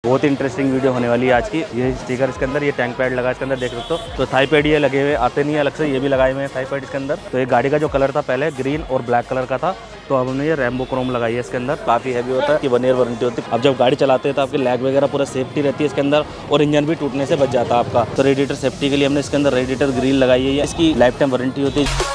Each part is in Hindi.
बहुत ही इंटरेस्टिंग वीडियो होने वाली है आज की। ये स्टिकर इसके अंदर, ये टैंक पैड लगा इसके अंदर देख सकते हो। तो थाई पैड ये लगे हुए आते नहीं है अलग से, ये भी लगाए हुए हैं थाई पैड इसके अंदर। तो ये गाड़ी का जो कलर था पहले ग्रीन और ब्लैक कलर का था, तो अब हमने ये रैम्बो क्रोम लगाई है इसके अंदर। काफ़ी हैवी होता है कि 1 ईयर वारंटी होती है। अब जब गाड़ी चलाते हैं तो आपकी लैग वगैरह पूरा सेफ्टी रहती है इसके अंदर, और इंजन भी टूटने से बच जाता है आपका। तो रेडिएटर सेफ्टी के लिए हमने इसके अंदर रेडिएटर ग्रिल लगाई है, इसकी लाइफ टाइम वारंटी होती है।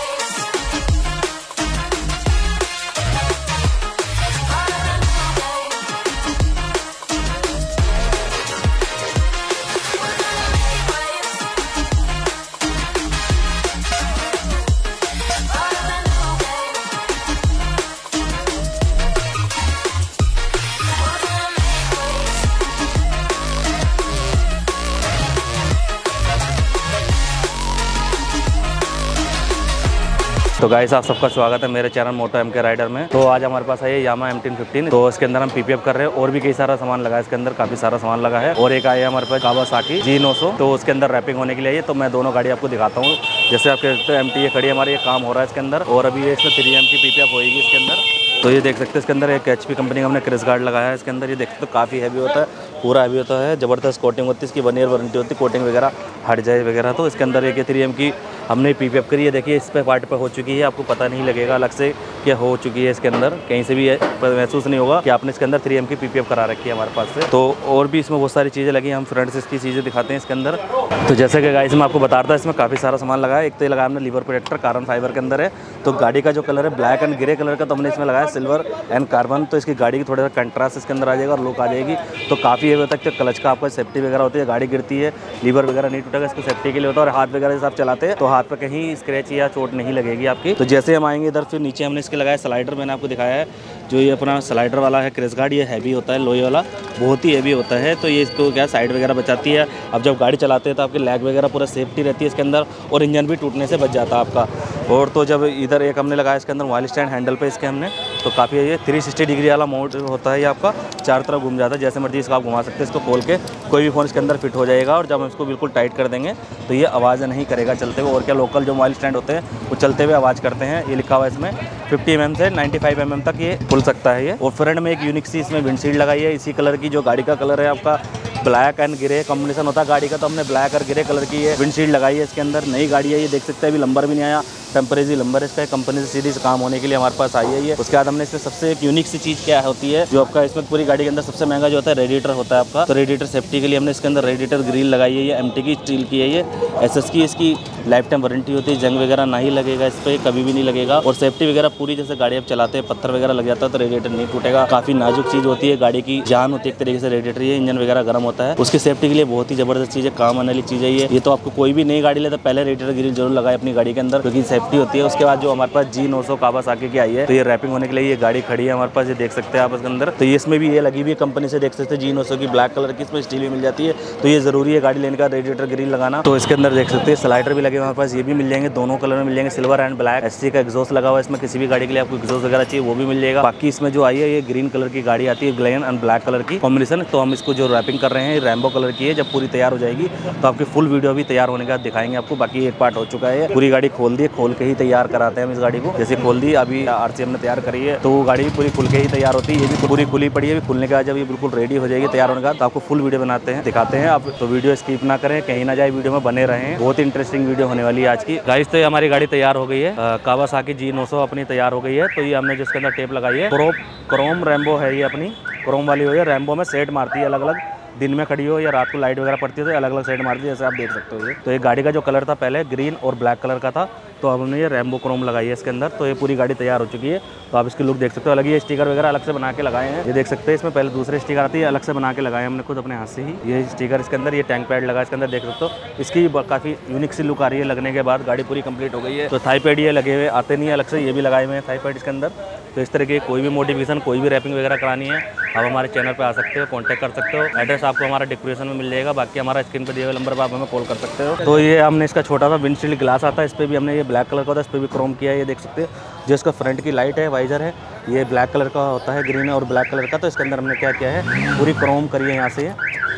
तो गाइस आप सबका स्वागत है मेरे channel moto M K rider में। तो आज हमारे पास है यामा M1015। तो इसके अंदर हम पीपीएफ कर रहे हैं और भी कई सारा सामान लगा है इसके अंदर, काफी सारा सामान लगा है। और एक आया हमारे पास कावासाकी G900, तो उसके अंदर रैपिंग होने के लिए। तो मैं दोनों गाड़ी आपको दिखाता हूँ। जैसे आप देखते हैं MT खड़ी हमारी, ये काम हो रहा है इसके अंदर, और अभी ये इसमें 3M की पीपीएफ होगी इसके अंदर। तो ये देख सकते हैं इसके अंदर एक HP कंपनी का हमने क्रिस गार्ड लगाया है इसके अंदर। ये देख सकते हो काफ़ी हैवी होता है, पूरा हैवी होता है, ज़बरदस्त कोटिंग होती है इसकी, 1 ईयर वारंटी होती है। कोटिंग वगैरह हट जाए वगैरह। तो इसके अंदर एक 3M की हमने पीपीएफ करी है। देखिए इस पे पार्ट पे हो चुकी है, आपको पता नहीं लगेगा अलग से कि हो चुकी है इसके अंदर, कहीं से भी महसूस नहीं होगा कि आपने इसके अंदर 3M की पीपीएफ करा रखी है हमारे पास से। तो और भी इसमें बहुत सारी चीज़ें लगी, हम फ्रंट से इसकी चीज़ें दिखाते हैं इसके अंदर। तो जैसे कि गाइस मैं आपको बता रहा था, इसमें काफ़ी सारा सामान लगा है। एक तो लगाया हमने लीवर प्रोटेक्टर, कार्बन फाइबर के अंदर है। तो गाड़ी का जो कलर है ब्लैक एंड ग्रे कलर का, तो हमने इसमें लगाया सिल्वर एंड कार्बन। तो इसकी गाड़ी की थोड़ा सा कंट्रास्ट इसके अंदर आ जाएगा और लुक आ जाएगी। तो काफ़ी ये होता है कि क्लच का आपका सेफ्टी वगैरह होती है, गाड़ी गिरती है लीवर वगैरह नहीं टूटेगा, इसको सेफ्टी के लिए होता है। और हाथ वगैरह जैसे आप चलाते हैं तो हाथ पर कहीं स्क्रैच या चोट नहीं लगेगी आपकी। तो जैसे हम आएंगे इधर, फिर नीचे हमने इसके लगाया स्लाइडर, मैंने आपको दिखाया है। जो ये अपना स्लाइडर वाला है क्रिस गार्ड, ये हैवी होता है, लोहे वाला बहुत ही हैवी होता है। तो ये इसको क्या साइड वगैरह बचाती है। अब जब गाड़ी चलाते हैं तो आपकी लैग वगैरह पूरा सेफ्टी रहती है इसके अंदर, और इंजन भी टूटने से बच जाता है आपका। और तो जब इधर एक हमने लगाया इसके अंदर मोबाइल स्टैंड हैंडल पे इसके हमने, तो काफ़ी ये 360 डिग्री वाला मोड होता है। ये आपका चारों तरफ घूम जाता है, जैसे मर्जी इसको आप घुमा सकते हैं। इसको खोल के कोई भी फ़ोन इसके अंदर फिट हो जाएगा, और जब हम इसको बिल्कुल टाइट कर देंगे तो ये आवाज़ नहीं करेगा चलते हुए। और क्या लोकल जो मोबाइल स्टैंड होते हैं वो चलते हुए आवाज़ करते हैं। ये लिखा हुआ है इसमें 50 mm से 95 mm तक ये खुल सकता है ये। और फ्रंट में एक यूनिक सी इसमें विंडशील्ड लगाई है, इसी कलर की। जो गाड़ी का कलर है आपका ब्लैक एंड ग्रे कॉम्बिनेशन होता है गाड़ी का, तो हमने ब्लैक और ग्रे कलर की ये विंडशील्ड लगाई है इसके अंदर। नई गाड़ी है ये, देख सकते हैं अभी नंबर भी नहीं आया, टेम्परेरी नंबर है इसका, कंपनी से सीधी काम होने के लिए हमारे पास आई है ये। उसके बाद हमने इसमें सबसे एक यूनिक सी चीज़ क्या होती है, जो आपका इसमें पूरी गाड़ी के अंदर सबसे महंगा जो होता है रेडिएटर होता है आपका। तो रेडिएटर सेफ्टी के लिए हमने इसके अंदर रेडिएटर ग्रिल लगाई है, ये MT की स्टील की है, ये SS की इसकी लाइफ टाइम वारंटी होती है। जंग वगैरह नहीं लगेगा इस पर, कभी भी नहीं लगेगा। और सेफ्टी वगैरह पूरी, जैसे गाड़ी आप चलाते हैं पत्थर वगैरह लग जाता है तो रेडिएटर नहीं टूटेगा। काफ़ी नाजुक चीज़ होती है, गाड़ी की जान होती है एक तरीके से रेडिएटर। ये इंजन वगैरह गर्म होता है, उसकी सेफ्टी के लिए बहुत ही ज़बरदस्त चीज़ है, काम आने वाली चीज़ है ये। तो आपको कोई भी नई गाड़ी ले तो पहले रेडिएटर ग्रिल जरूर लगाए अपनी गाड़ी के अंदर, क्योंकि सेफ्टी होती है। उसके बाद जो हमारे पास G900 कावासाकी की आई है, तो ये रैपिंग होने के लिए ये गाड़ी खड़ी है हमारे पास, ये देख सकते हैं आप इसके अंदर। तो ये इसमें भी ये लगी हुई है कंपनी से, देख सकते हैं G900 की ब्लैक कलर की, इसमें स्टील भी मिल जाती है। तो ये जरूरी है गाड़ी लेने का रेडिएटर ग्रिल लगाना। तो इसके अंदर देख सकते हैं स्लाइडर भी लगे हमारे पास, ये भी मिल जाएंगे, दोनों कलर में मिल जाएंगे, सिल्वर एंड ब्लैक। SC का एग्जॉस्ट लगा हुआ है इसमें, किसी भी गाड़ी के लिए आपको एग्जॉस्ट वगैरह चाहिए वो भी मिल जाएगा। बाकी इसमें जो आई है ये ग्रीन कलर की गाड़ी आती है, ग्लेन एंड ब्लैक कलर की कॉम्बिनेशन। तो हम इसको जो रैपिंग कर रहे हैं रैम्बो कलर की है। जब पूरी तैयार हो जाएगी तो आपकी फुल वीडियो भी तैयार होने के बाद दिखाएंगे आपको। बाकी एक पार्ट हो चुका है, पूरी गाड़ी खोल दी, खोल के ही तैयार कराते हैं हम इस गाड़ी को। जैसे खोल दी, अभी RCM ने तैयार करी है, तो वो गाड़ी पूरी खुल के ही तैयार होती है। ये भी पूरी खुली पड़ी है, खुलने के बाद जब ये बिल्कुल रेडी हो जाएगी तैयार होने का, तो आपको फुल वीडियो बनाते हैं, दिखाते हैं आप। तो वीडियो स्किप ना करें, कहीं ना जाए, वीडियो में बने रहें। बहुत ही इंटरेस्टिंग वीडियो होने वाली है आज की। गाइस तो हमारी गाड़ी तैयार हो गई है, कावासाकी G900 अपनी तैयार हो गई है। तो ये हमने जिसके अंदर टेप लगाई है क्रोम रैम्बो है, ये अपनी क्रोम वाली हुई है। रैम्बो में सेट मारती है अलग अलग, दिन में खड़ी हो या रात को लाइट वगैरह पड़ती है तो अलग अलग साइड मारती है, जैसे आप देख सकते हो ये। तो ये गाड़ी का जो कलर था पहले ग्रीन और ब्लैक कलर का था, तो अब हमने ये रैम्बो क्रोम लगाई है इसके अंदर। तो ये पूरी गाड़ी तैयार हो चुकी है। तो आप इसकी लुक देख सकते हो, अलग ये स्टिकर वगैरह अलग से बना के लगाए हैं, ये देख सकते हैं। इसमें पहले दूसरे स्टिकर आती है, अलग से बना के लगाए हमने खुद अपने हाथ से ही। ये स्टिकर इसके अंदर, ये टैंक पैड लगा इसके अंदर, देख सकते हो। इसकी काफ़ी यूनिक सी लुक आ रही है लगने के बाद, गाड़ी पूरी कंप्लीट हो गई है। तो थाई पैड ये लगे हुए आते नहीं है अलग से, ये भी लगाए हुए हैं थाई पैड इसके अंदर। तो इस तरह की कोई भी मोडिफिकेशन, कोई भी रैपिंग वगैरह करानी है, आप हमारे चैनल पे आ सकते हो, कांटेक्ट कर सकते हो। एड्रेस आपको हमारा डिस्क्रिप्शन में मिल जाएगा, बाकी हमारा स्क्रीन पे दिए हुए नंबर पर आप हमें कॉल कर सकते हो। तो ये हमने इसका छोटा सा विंडशील्ड ग्लास आता है, इस पर भी हमने ये ब्लैक कलर का होता है, इस पर भी क्रोम किया है, ये देख सकते हो। जो इसका फ्रंट की लाइट है, वाइजर है, ये ब्लैक कलर का होता है, ग्रीन और ब्लैक कलर का। तो इसके अंदर हमने क्या किया है, पूरी क्रोम करी है यहाँ से,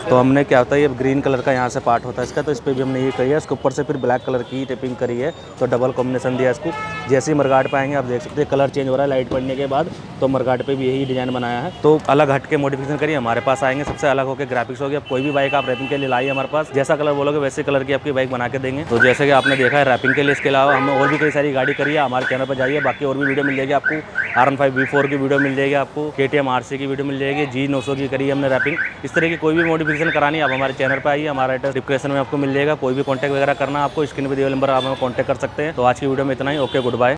तो हमने क्या होता है, ये ग्रीन कलर का यहाँ से पार्ट होता है इसका, तो इस पर भी हमने ये करी है। इसके ऊपर से फिर ब्लैक कलर की टेपिंग करी है, तो डबल कॉम्बिनेशन दिया इसको। जैसे ही मरगाट पे आएंगे आप देख सकते हैं कलर चेंज हो रहा है लाइट पड़ने के बाद, तो मरगाट पे भी यही डिजाइन बनाया है। तो अलग हट के मॉडिफिकेशन करिए, हमारे पास आएंगे सबसे अलग होकर ग्राफिक्स होगी। अब कोई भी बाइक आप रैपिंग के लिए लाइए हमारे पास, जैसा कलर बोलोगे वैसे कलर की आपकी बाइक बना के देंगे। तो जैसे कि आपने देखा है रैपिंग के लिए, इसके अलावा हमने और भी कई सारी गाड़ी करी है। हमारे चैनल पर जाइए, बाकी और भी वीडियो मिल जाएगी आपको। R15 V4 की वीडियो मिल जाएगी आपको, KTM RC की वीडियो मिल जाएगी, G900 की करी है हमने रैपिंग। इस तरह की कोई भी मॉडिफिकेशन करानी है आप हमारे चैनल पर आइए, हमारा एड्रेस डिस्क्रिप्शन में आपको मिल जाएगा। कोई भी कॉन्टैक्ट वगैरह करना आपको, स्क्रीन पर दिए वाले नंबर आप हमें कॉन्टैक्ट कर सकते हैं। तो आज की वीडियो में इतना ही। Okay, good bye.